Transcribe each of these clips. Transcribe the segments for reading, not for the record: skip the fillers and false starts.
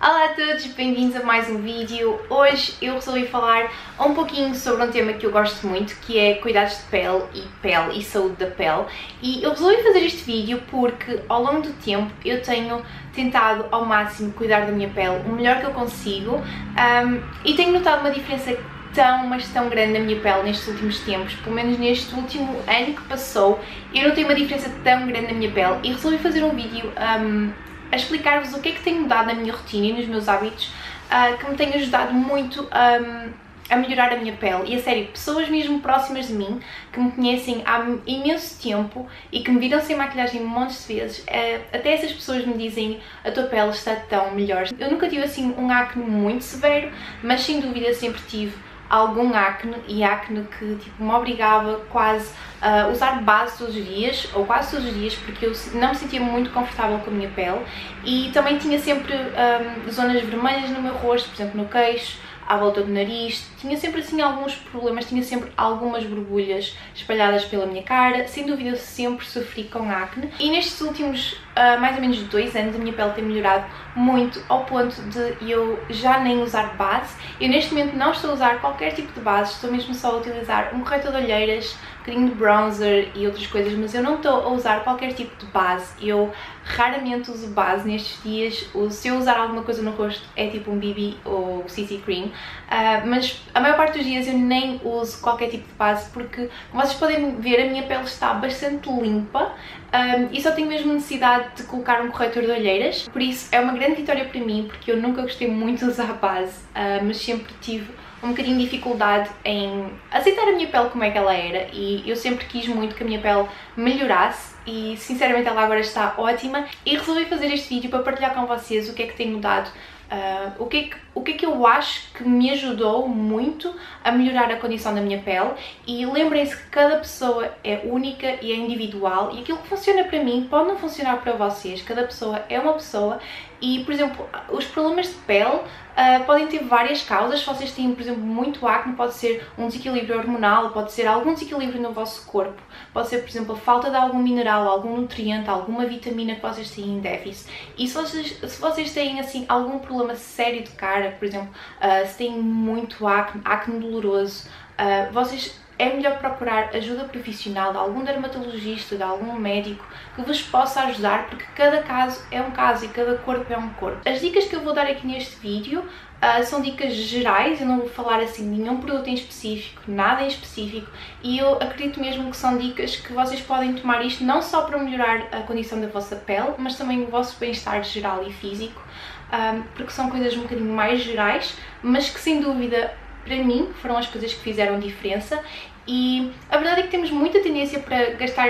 Olá a todos, bem-vindos a mais um vídeo. Hoje eu resolvi falar um pouquinho sobre um tema que eu gosto muito, que é cuidados de pele e saúde da pele. E eu resolvi fazer este vídeo porque ao longo do tempo eu tenho tentado ao máximo cuidar da minha pele o melhor que eu consigo e tenho notado uma diferença mas tão grande na minha pele nestes últimos tempos, pelo menos neste último ano que passou, eu notei uma diferença tão grande na minha pele e resolvi fazer um vídeo a explicar-vos o que é que tem mudado na minha rotina e nos meus hábitos que me tem ajudado muito a melhorar a minha pele. E a sério, pessoas mesmo próximas de mim, que me conhecem há imenso tempo e que me viram sem maquilhagem montes de vezes, até essas pessoas me dizem: a tua pele está tão melhor. Eu nunca tive assim um acne muito severo, mas sem dúvida sempre tive algum acne, e acne que tipo, me obrigava quase a usar base todos os dias, ou quase todos os dias, porque eu não me sentia muito confortável com a minha pele e também tinha sempre zonas vermelhas no meu rosto, por exemplo no queixo, à volta do nariz, tinha sempre assim alguns problemas, tinha sempre algumas borbulhas espalhadas pela minha cara, sem dúvida eu sempre sofri com acne e nestes últimos mais ou menos 2 anos a minha pele tem melhorado muito ao ponto de eu já nem usar base. Eu neste momento não estou a usar qualquer tipo de base, estou mesmo só a utilizar um corretor de olheiras, um bocadinho de bronzer e outras coisas, mas eu não estou a usar qualquer tipo de base. Eu raramente uso base nestes dias, se eu usar alguma coisa no rosto é tipo um BB ou CC Cream, mas a maior parte dos dias eu nem uso qualquer tipo de base porque, como vocês podem ver, a minha pele está bastante limpa e só tenho mesmo necessidade de colocar um corretor de olheiras, por isso é uma grande vitória para mim, porque eu nunca gostei muito de usar base, mas sempre tive um bocadinho de dificuldade em aceitar a minha pele como é que ela era e eu sempre quis muito que a minha pele melhorasse e sinceramente ela agora está ótima e resolvi fazer este vídeo para partilhar com vocês o que é que tem mudado, o que é que eu acho que me ajudou muito a melhorar a condição da minha pele. E lembrem-se que cada pessoa é única e é individual e aquilo que funciona para mim pode não funcionar para vocês. Cada pessoa é uma pessoa e, por exemplo, os problemas de pele podem ter várias causas. Se vocês têm, por exemplo, muito acne, pode ser um desequilíbrio hormonal, pode ser algum desequilíbrio no vosso corpo, pode ser, por exemplo, a falta de algum mineral, algum nutriente, alguma vitamina que vocês têm em déficit. E se vocês têm assim algum problema sério de cara, por exemplo, se têm muito acne doloroso, é melhor procurar ajuda profissional de algum dermatologista, de algum médico que vos possa ajudar, porque cada caso é um caso e cada corpo é um corpo. As dicas que eu vou dar aqui neste vídeo são dicas gerais, eu não vou falar assim de nenhum produto em específico, nada em específico, e eu acredito mesmo que são dicas que vocês podem tomar isto não só para melhorar a condição da vossa pele, mas também o vosso bem-estar geral e físico, porque são coisas um bocadinho mais gerais, mas que sem dúvida para mim foram as coisas que fizeram diferença. E a verdade é que temos muita tendência para gastar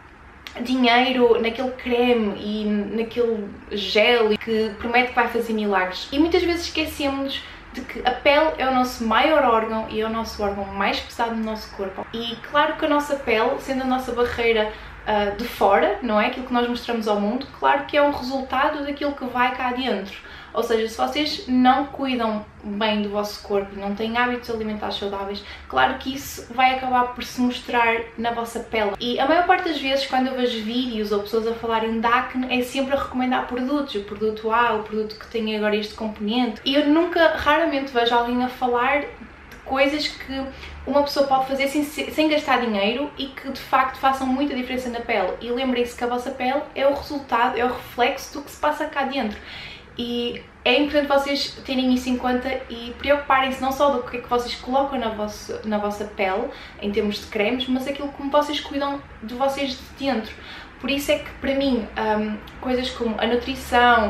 dinheiro naquele creme e naquele gel que promete que vai fazer milagres e muitas vezes esquecemos de que a pele é o nosso maior órgão e é o nosso órgão mais pesado no nosso corpo. E claro que a nossa pele, sendo a nossa barreira de fora, não é? Aquilo que nós mostramos ao mundo, claro que é um resultado daquilo que vai cá dentro. Ou seja, se vocês não cuidam bem do vosso corpo, não têm hábitos alimentares saudáveis, claro que isso vai acabar por se mostrar na vossa pele. E a maior parte das vezes, quando eu vejo vídeos ou pessoas a falarem de acne, é sempre a recomendar produtos. O produto A, o produto que tem agora este componente. E eu raramente vejo alguém a falar coisas que uma pessoa pode fazer sem gastar dinheiro e que de facto façam muita diferença na pele. E lembrem-se que a vossa pele é o resultado, é o reflexo do que se passa cá dentro. E é importante vocês terem isso em conta e preocuparem-se não só do que é que vocês colocam na vossa pele, em termos de cremes, mas aquilo como vocês cuidam de vocês de dentro. Por isso é que para mim coisas como a nutrição,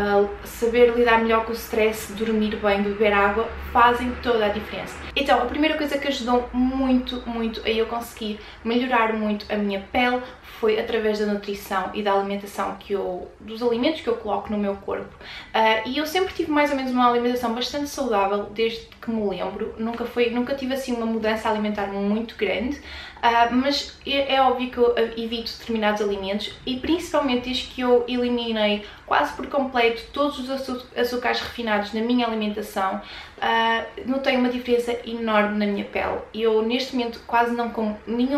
saber lidar melhor com o stress, dormir bem, beber água, fazem toda a diferença. Então, a primeira coisa que ajudou muito a eu conseguir melhorar muito a minha pele foi através da nutrição e da alimentação dos alimentos que eu coloco no meu corpo. E eu sempre tive mais ou menos uma alimentação bastante saudável desde que me lembro. Nunca tive assim uma mudança alimentar muito grande, mas é óbvio que eu evito determinados alimentos e principalmente desde que eu eliminei quase por completo todos os açúcares refinados na minha alimentação, notei uma diferença enorme na minha pele. Eu neste momento quase não como nenhum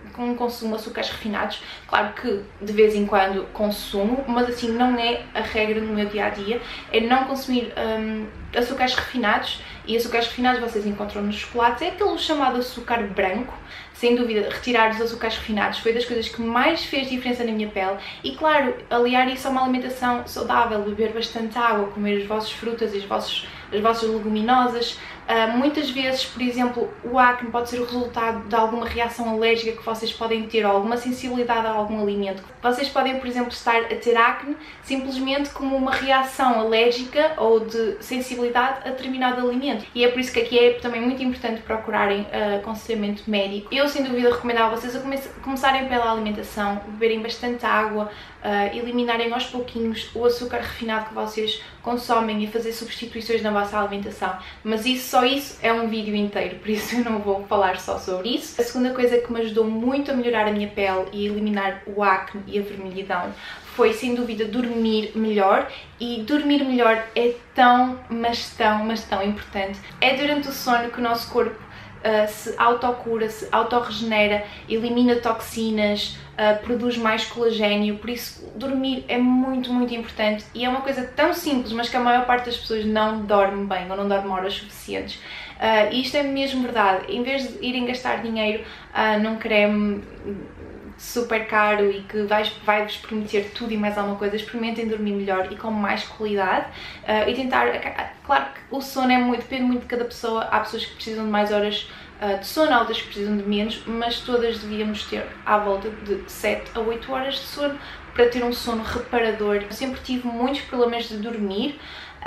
consumo açúcares refinados. Claro que de vez em quando consumo, mas assim não é a regra no meu dia-a-dia, é não consumir açúcares refinados. E açúcares refinados vocês encontram nos chocolates, é aquele chamado açúcar branco. Sem dúvida, retirar os açúcares refinados foi das coisas que mais fez diferença na minha pele. E claro, aliar isso a uma alimentação saudável, beber bastante água, comer as vossas frutas e as vossas leguminosas. Muitas vezes, por exemplo, o acne pode ser o resultado de alguma reação alérgica que vocês podem ter ou alguma sensibilidade a algum alimento. Vocês podem, por exemplo, estar a ter acne simplesmente como uma reação alérgica ou de sensibilidade a determinado alimento. E é por isso que aqui é também muito importante procurarem aconselhamento médico. Eu, sem dúvida, recomendava vocês a começarem pela alimentação, beberem bastante água, eliminarem aos pouquinhos o açúcar refinado que vocês consomem e fazer substituições na vossa alimentação. Mas só isso é um vídeo inteiro, por isso eu não vou falar só sobre isso. A segunda coisa que me ajudou muito a melhorar a minha pele e eliminar o acne e a vermelhidão foi, sem dúvida, dormir melhor. E dormir melhor é mas tão importante. É durante o sono que o nosso corpo se autocura, se autorregenera, elimina toxinas, produz mais colagênio, por isso dormir é muito importante e é uma coisa tão simples, mas que a maior parte das pessoas não dorme bem ou não dorme horas suficientes. E isto é mesmo verdade. Em vez de irem gastar dinheiro num creme super caro e que vai-vos prometer tudo e mais alguma coisa, experimentem dormir melhor e com mais qualidade e tentar. Claro que o sono depende muito de cada pessoa. Há pessoas que precisam de mais horas de sono, há outras que precisam de menos, mas todas devíamos ter à volta de 7 a 8 horas de sono para ter um sono reparador. Eu sempre tive muitos problemas de dormir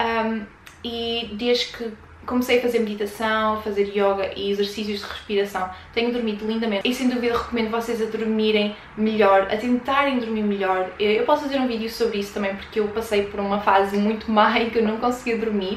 e desde que comecei a fazer meditação, a fazer yoga e exercícios de respiração, tenho dormido lindamente e sem dúvida recomendo vocês a dormirem melhor, a tentarem dormir melhor. Eu posso fazer um vídeo sobre isso também porque eu passei por uma fase muito má em que eu não conseguia dormir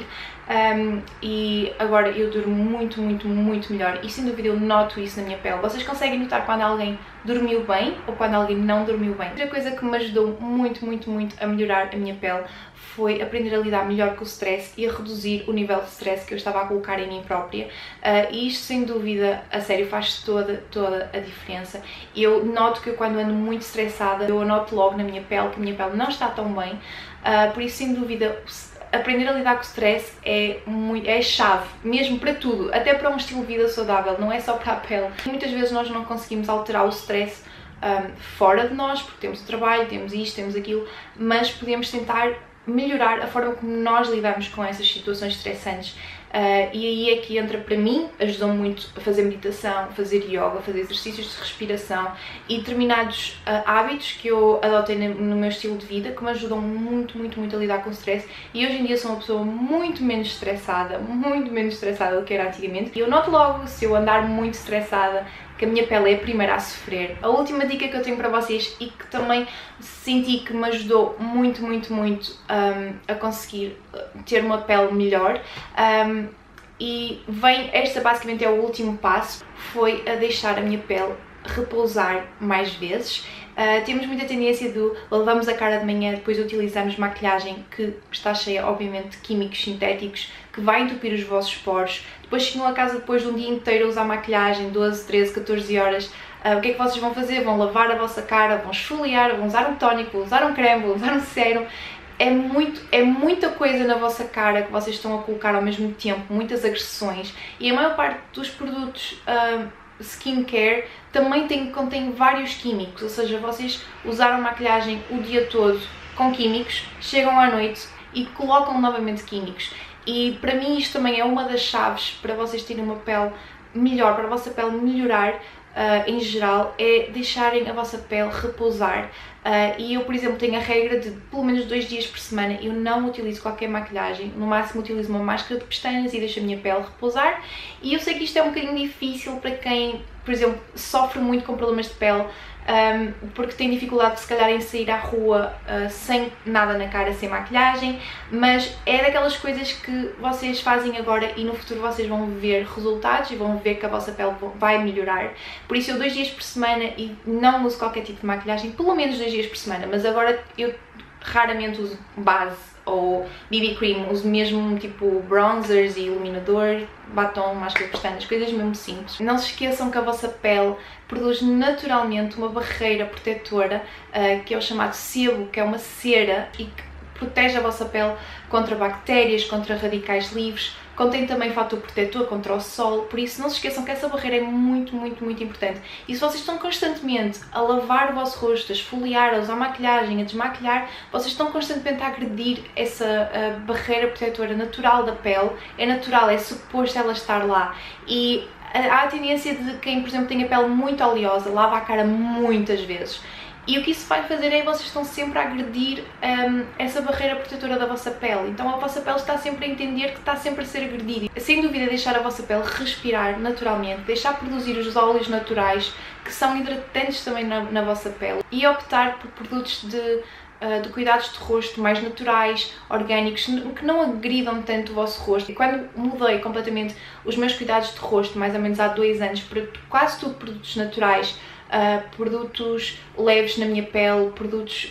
e agora eu durmo muito melhor e sem dúvida eu noto isso na minha pele. Vocês conseguem notar quando alguém dormiu bem ou quando alguém não dormiu bem. Outra coisa que me ajudou muito a melhorar a minha pele foi aprender a lidar melhor com o stress e a reduzir o nível de stress que eu estava a colocar em mim própria. E isto, sem dúvida, a sério, faz toda a diferença. Eu noto que quando ando muito estressada, eu noto logo na minha pele que a minha pele não está tão bem. Por isso, sem dúvida, aprender a lidar com o stress é chave, mesmo para tudo, até para um estilo de vida saudável, não é só para a pele. Muitas vezes nós não conseguimos alterar o stress fora de nós, porque temos o trabalho, temos isto, temos aquilo, mas podemos tentar melhorar a forma como nós lidamos com essas situações estressantes. E aí é que entra, para mim, ajudou muito a fazer meditação, fazer yoga, fazer exercícios de respiração e determinados hábitos que eu adotei no meu estilo de vida que me ajudam muito a lidar com o stress. E hoje em dia sou uma pessoa muito menos estressada do que era antigamente. E eu noto logo, se eu andar muito estressada, que a minha pele é a primeira a sofrer. A última dica que eu tenho para vocês e que também senti que me ajudou muito a conseguir ter uma pele melhor e esta basicamente é o último passo, foi a deixar a minha pele repousar mais vezes. Temos muita tendência de lavamos a cara de manhã, depois utilizamos maquilhagem que está cheia, obviamente, de químicos sintéticos que vai entupir os vossos poros. Depois chegam a casa depois de um dia inteiro a usar maquilhagem, 12, 13, 14 horas. O que é que vocês vão fazer? Vão lavar a vossa cara, vão esfoliar, vão usar um tónico, vão usar um creme, vão usar um sérum. É muita coisa na vossa cara que vocês estão a colocar ao mesmo tempo, muitas agressões. E a maior parte dos produtos skincare também contém vários químicos, ou seja, vocês usaram maquilhagem o dia todo com químicos, chegam à noite e colocam novamente químicos. E para mim isto também é uma das chaves para vocês terem uma pele melhor, para a vossa pele melhorar em geral, é deixarem a vossa pele repousar. E eu, por exemplo, tenho a regra de pelo menos 2 dias por semana eu não utilizo qualquer maquilhagem, no máximo utilizo uma máscara de pestanas e deixo a minha pele repousar. E eu sei que isto é um bocadinho difícil para quem, por exemplo, sofre muito com problemas de pele, porque tem dificuldade se calhar em sair à rua sem nada na cara, sem maquilhagem, mas é daquelas coisas que vocês fazem agora e no futuro vocês vão ver resultados e vão ver que a vossa pele vai melhorar. Por isso eu 2 dias por semana e não uso qualquer tipo de maquilhagem, pelo menos 2 dias por semana, mas agora eu raramente uso base ou BB cream, uso mesmo tipo bronzers e iluminador, batom, máscara de pestanas, coisas mesmo simples. Não se esqueçam que a vossa pele produz naturalmente uma barreira protetora, que é o chamado sebo, que é uma cera e que protege a vossa pele contra bactérias, contra radicais livres. Contém também fator protetor contra o sol, por isso não se esqueçam que essa barreira é muito importante. E se vocês estão constantemente a lavar o vosso rosto, a esfoliar, a usar maquilhagem, a desmaquilhar, vocês estão constantemente a agredir essa barreira protetora natural da pele. É natural, é suposto ela estar lá. E há a tendência de quem, por exemplo, tem a pele muito oleosa, lava a cara muitas vezes. E o que isso vai fazer é que vocês estão sempre a agredir essa barreira protetora da vossa pele. Então a vossa pele está sempre a entender que está sempre a ser agredida. Sem dúvida, deixar a vossa pele respirar naturalmente, deixar produzir os óleos naturais, que são hidratantes também na vossa pele, e optar por produtos de cuidados de rosto mais naturais, orgânicos, que não agridam tanto o vosso rosto. E quando mudei completamente os meus cuidados de rosto, mais ou menos há 2 anos, para quase tudo produtos naturais, produtos leves na minha pele, produtos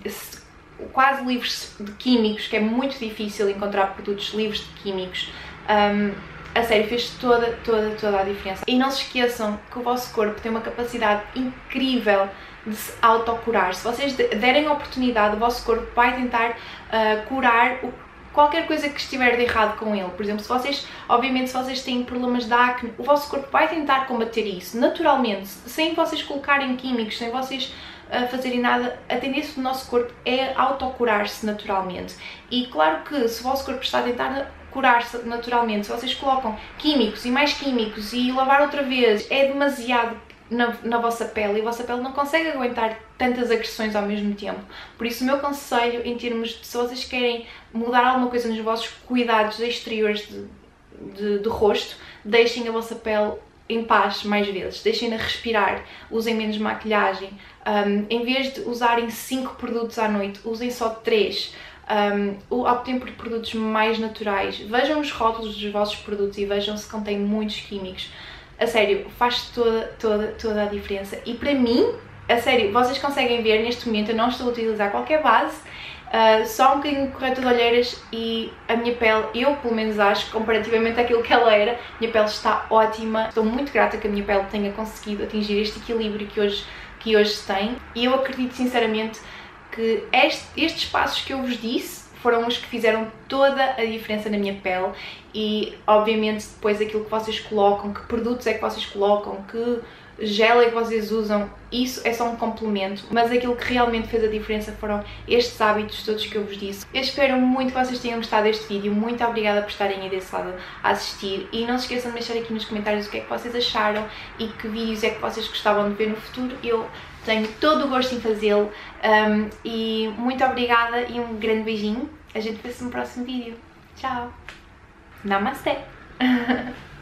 quase livres de químicos, que é muito difícil encontrar produtos livres de químicos. A sério, fez toda a diferença. E não se esqueçam que o vosso corpo tem uma capacidade incrível de se autocurar. Se vocês derem a oportunidade, o vosso corpo vai tentar curar qualquer coisa que estiver de errado com ele. Por exemplo, obviamente se vocês têm problemas de acne, o vosso corpo vai tentar combater isso naturalmente, sem vocês colocarem químicos, sem vocês fazerem nada. A tendência do nosso corpo é autocurar-se naturalmente. E claro que se o vosso corpo está a tentar curar-se naturalmente, se vocês colocam químicos e mais químicos e lavar outra vez, é demasiado na vossa pele, e a vossa pele não consegue aguentar tantas agressões ao mesmo tempo. Por isso o meu conselho, em termos de se vocês querem mudar alguma coisa nos vossos cuidados exteriores de rosto, deixem a vossa pele em paz mais vezes, deixem-na respirar, usem menos maquilhagem, em vez de usarem 5 produtos à noite, usem só 3. Optem por produtos mais naturais, vejam os rótulos dos vossos produtos e vejam se contêm muitos químicos. A sério, faz toda a diferença. E para mim, a sério, vocês conseguem ver neste momento, eu não estou a utilizar qualquer base, só um bocadinho de corretor de olheiras, e a minha pele, eu pelo menos acho, comparativamente àquilo que ela era, a minha pele está ótima. Estou muito grata que a minha pele tenha conseguido atingir este equilíbrio que hoje tem, e eu acredito sinceramente que estes passos que eu vos disse foram os que fizeram toda a diferença na minha pele. E obviamente depois aquilo que vocês colocam, que produtos é que vocês colocam, que gel é que vocês usam, isso é só um complemento, mas aquilo que realmente fez a diferença foram estes hábitos todos que eu vos disse. Eu espero muito que vocês tenham gostado deste vídeo, muito obrigada por estarem aí desse lado a assistir, e não se esqueçam de deixar aqui nos comentários o que é que vocês acharam e que vídeos é que vocês gostavam de ver no futuro. Eu tenho todo o gosto em fazê-lo, e muito obrigada e um grande beijinho. A gente vê-se no próximo vídeo. Tchau! Namastê!